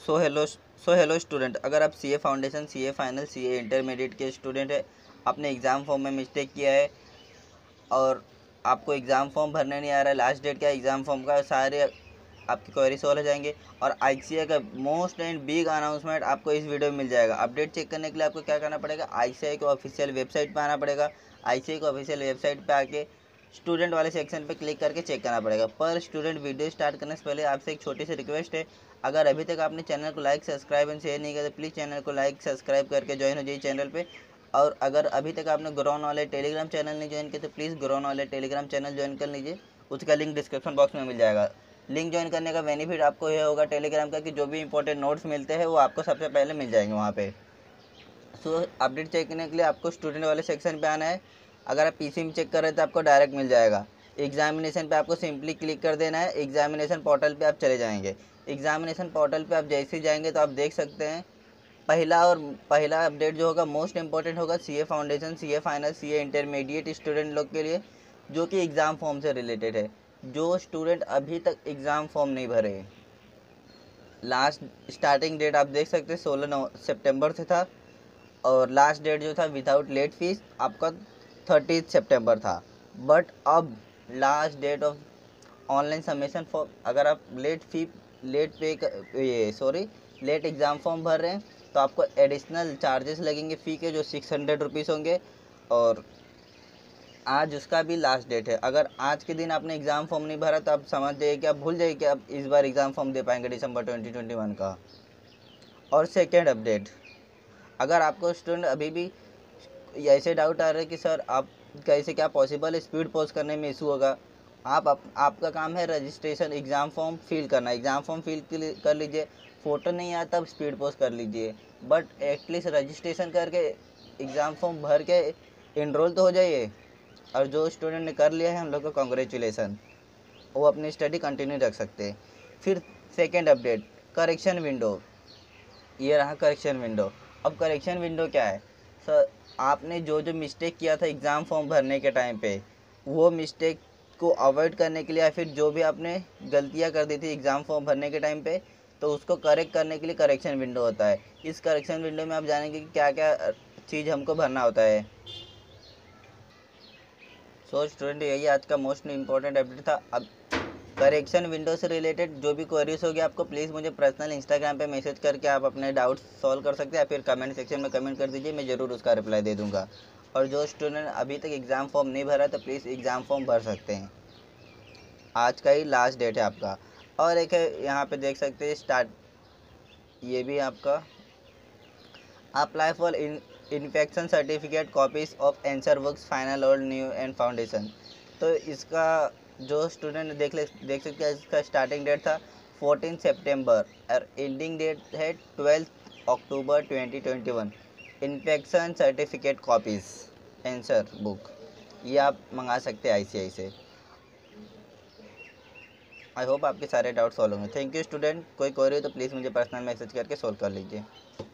So hello student, अगर आप CA foundation, CA final, CA intermediate के स्टूडेंट है, आपने एग्ज़ाम फॉर्म में मिस्टेक किया है और आपको एग्ज़ाम फॉर्म भरने नहीं आ रहा है, लास्ट डेट क्या है एग्ज़ाम फॉर्म का, सारे आपकी क्वेरी सॉल्व हो जाएंगे। और आईसीए का मोस्ट एंड बिग अनाउंसमेंट आपको इस वीडियो में मिल जाएगा। अपडेट चेक करने के लिए आपको क्या करना पड़ेगा, आईसीए को ऑफिशियल वेबसाइट पर आना पड़ेगा। आईसीए को ऑफिशियल वेबसाइट पर आके स्टूडेंट वाले सेक्शन पे क्लिक करके चेक करना पड़ेगा। पर स्टूडेंट, वीडियो स्टार्ट करने से पहले आपसे एक छोटी सी रिक्वेस्ट है, अगर अभी तक आपने चैनल को लाइक, सब्सक्राइब एंड शेयर नहीं किया तो प्लीज़ चैनल को लाइक, सब्सक्राइब करके ज्वाइन हो जाइए चैनल पे। और अगर अभी तक आपने ग्रो नॉलेज टेलीग्राम चैनल नहीं ज्वाइन किया तो please Grow Knowledge Telegram channel join कर लीजिए, उसका लिंक डिस्क्रिप्शन बॉक्स में मिल जाएगा। लिंक ज्वाइन करने का बेनिफिट आपको यह होगा टेलीग्राम का कि जो भी इंपॉर्टेंट नोट्स मिलते हैं वो आपको सबसे पहले मिल जाएंगे वहाँ पे। सो अपडेट चेक करने के लिए आपको स्टूडेंट वाले सेक्शन पे आना है। अगर आप पीसी में चेक कर रहे हैं तो आपको डायरेक्ट मिल जाएगा। एग्जामिनेशन पे आपको सिंपली क्लिक कर देना है, एग्जामिनेशन पोर्टल पे आप चले जाएंगे। एग्जामिनेशन पोर्टल पे आप जैसे ही जाएंगे तो आप देख सकते हैं पहला अपडेट जो होगा मोस्ट इंपॉर्टेंट होगा CA foundation, CA final, CA intermediate student लोग के लिए, जो कि एग्ज़ाम फॉर्म से रिलेटेड है। जो स्टूडेंट अभी तक एग्ज़ाम फॉर्म नहीं भरे, लास्ट स्टार्टिंग डेट आप देख सकते हैं 16 सितंबर से था और लास्ट डेट जो था विदाउट लेट फीस आपका 30 सितंबर था। बट अब last date of online submission for, अगर आप लेट एग्ज़ाम फॉर्म भर रहे हैं तो आपको एडिशनल चार्जेस लगेंगे फ़ी के, जो 600 रुपीज़ होंगे। और आज उसका भी लास्ट डेट है। अगर आज के दिन आपने एग्ज़ाम फॉर्म नहीं भरा तो आप समझ जाइए कि आप भूल जाइए कि आप इस बार एग्ज़ाम फॉर्म दे पाएंगे दिसंबर 2021 का। और सेकेंड अपडेट, अगर आपको स्टूडेंट अभी भी ऐसे डाउट आ रहे हैं कि सर आप कैसे, क्या पॉसिबल है स्पीड पोस्ट करने में इशू होगा, आपका काम है रजिस्ट्रेशन एग्ज़ाम फॉर्म फिल करना। एग्ज़ाम फॉर्म फिल कर लीजिए, फ़ोटो नहीं आता तब स्पीड पोस्ट कर लीजिए, बट एटलीस्ट रजिस्ट्रेशन करके एग्ज़ाम फॉर्म भर के इनरोल तो हो जाइए। और जो स्टूडेंट ने कर लिया है उन लोग को कॉन्ग्रेचुलेसन, वो अपनी स्टडी कंटिन्यू रख सकते हैं। फिर सेकेंड अपडेट, करेक्शन विंडो, ये रहा करेक्शन विंडो। अब करेक्शन विंडो क्या है सर, आपने जो जो मिस्टेक किया था एग्ज़ाम फॉर्म भरने के टाइम पे, वो मिस्टेक को अवॉइड करने के लिए, या फिर जो भी आपने गलतियां कर दी थी एग्ज़ाम फॉर्म भरने के टाइम पे, तो उसको करेक्ट करने के लिए करेक्शन विंडो होता है। इस करेक्शन विंडो में आप जानेंगे कि क्या क्या चीज़ हमको भरना होता है। सो स्टूडेंट, यही आज का मोस्ट इम्पॉर्टेंट अपडेट था। अब करेक्शन विंडो से रिलेटेड जो भी क्वेरीज होगी आपको प्लीज़ मुझे पर्सनल इंस्टाग्राम पे मैसेज करके आप अपने डाउट्स सॉल्व कर सकते हैं, या फिर कमेंट सेक्शन में कमेंट कर दीजिए, मैं ज़रूर उसका रिप्लाई दे दूंगा। और जो स्टूडेंट अभी तक एग्ज़ाम फॉर्म नहीं भरा तो प्लीज़ एग्ज़ाम फॉर्म भर सकते हैं, आज का ही लास्ट डेट है आपका। और एक है यहाँ पे देख सकते हैं स्टार्ट, ये भी आपका apply for inspection certificate copies of answer books final और न्यू एंड फाउंडेशन। तो इसका जो स्टूडेंट देख सकते हैं, इसका स्टार्टिंग डेट था 14 सितंबर और एंडिंग डेट है 12 अक्टूबर 2021। Inspection certificate copies answer book, ये आप मंगा सकते हैं आईसीआई से। आई होप आपके सारे डाउट सॉल्व होंगे। थैंक यू स्टूडेंट, कोई क्वेरी हो तो प्लीज़ मुझे पर्सनल मैसेज करके सॉल्व कर लीजिए।